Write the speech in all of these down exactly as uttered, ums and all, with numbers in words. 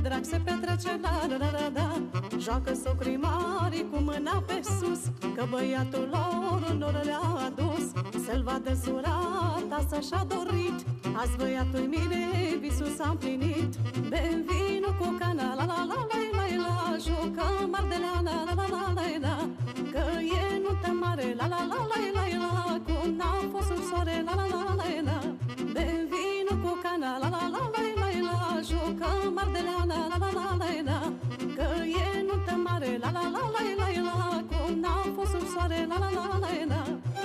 drag se petrece, la la la la la. Joacă socrii mari cu mâna pe sus, că băiatul lor lor le-a adus. Să-l vadă surata să-și-a dorit, azi băiatul mine visul s-a împlinit. Bem vinul cu cana, la la la la la la. Jucăm ardeleana, la la la la la. Că e nuntă mare, la la la la la la. Cum n-a fost sub soare, la la la la la. Bem vinul cu cana, la la la la la la. Jucăm ardeleana, la la la la la. Că e nuntă mare, la la la la la la. Cum n-a fost sub soare, la la la la la.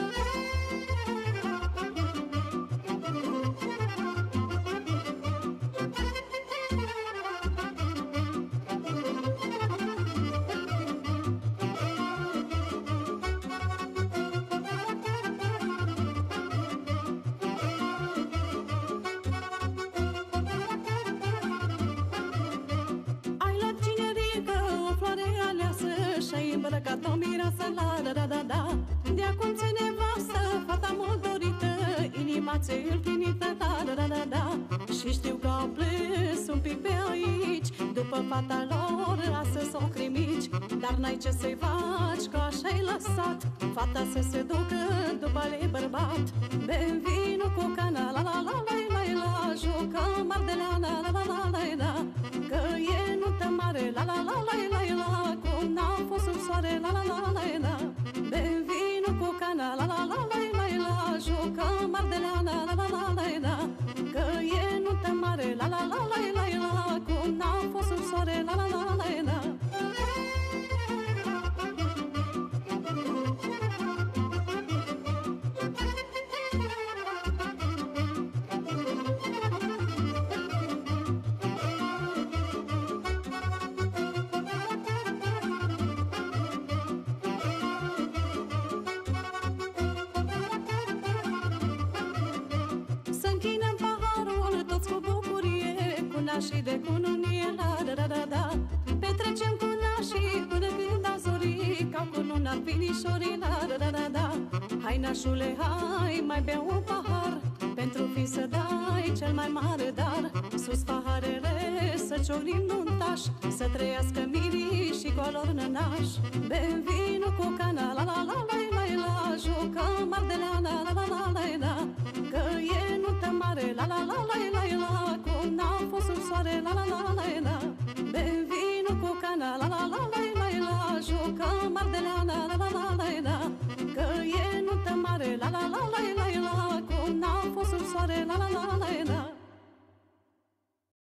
Și-ai îmbrăcat o mireasă, la da da da da. De acum ți nevastă, fata mult dorită, inima ți-e împlinită, la da da da da. Și știu că au plâns un pic pe aici, după fata lor astăzi socrii mici. Dar n-ai ce să-i faci, că așa-i lăsat fata să se ducă după ale bărbat. Bem vinul cu cana, la la la la la la. Jucăm ardeleana, la la la la la. Că e nuntă mare, la la la la la la. Cum n-a fost sub soare, la la la la la. Bem vinul cu cana, la la la la la la. Jucăm ardeleana, la la la la la. Că e nuntă mare, la la la la la la. Cum n-a fost sub soare, la la la la la. Și de cununie, la da da da da. Petrecem cu nașii până când a zorit, ca cu cununat finișorii, la da da da da. Hai nașule, hai, mai bea un pahar, pentru fi să dai cel mai mare dar. Sus paharele, să ciocnim nuntaș, să trăiască mirii și color nănaș. Bem vinul cu cana,